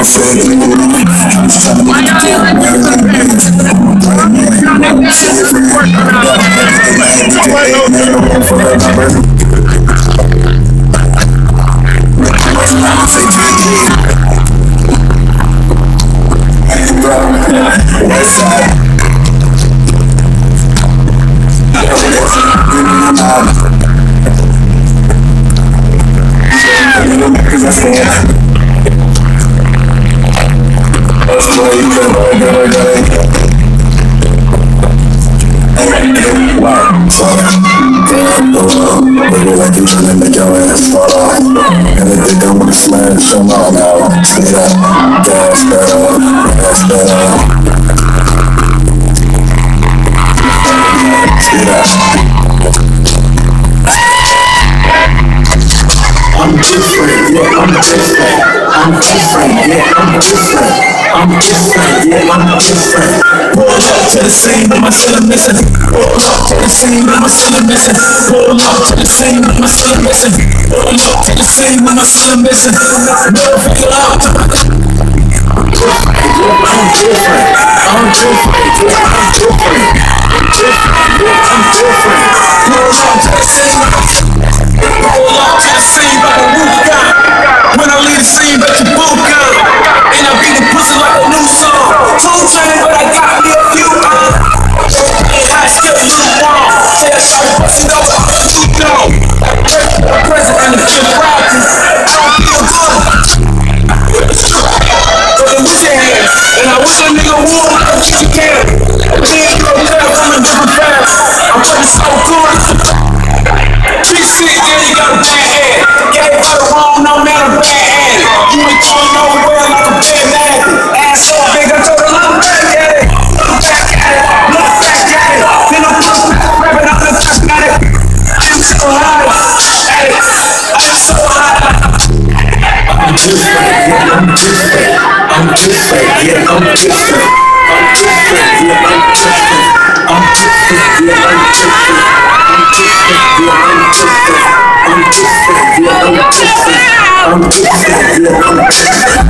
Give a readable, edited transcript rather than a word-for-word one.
Pull up to the scene, but my still missing. Pull up to the scene, but my still missing. Pull up to the scene, but my still missing. Pull up to the scene, but my still missing. No figure out. I'm different. I'm different. Pull up to the scene. Pull up to the scene, but the roof got. When I leave the scene, but your boot got. And I beat the pussy like a new song. 2 chains, but I got me a few ain't high skill, lukewarm. Say I shot a pussy over, you know. President of the Rockets, I don't feel good. But then with your hands, and I wish a nigga would, I think you can. Then you don't care from a different path. I'm fucking so good. She's sick, yeah, you got a bad head. Gave her the wrong, no man, a bad head. You ain't going nowhere like a bad man. Ass so big, I told her, look back at it. Look back at it. Look back at it. Then I'm rapping out the top at it. I am so high at it. I am so high. I'm different, yeah, I'm different. I'm different, yeah, I'm different. I'm different, yeah, I'm different. I'm different, yeah, I'm different. I'm different, yeah, I'm different. I'm different, yeah, I'm different. I'm different, yeah, I'm different.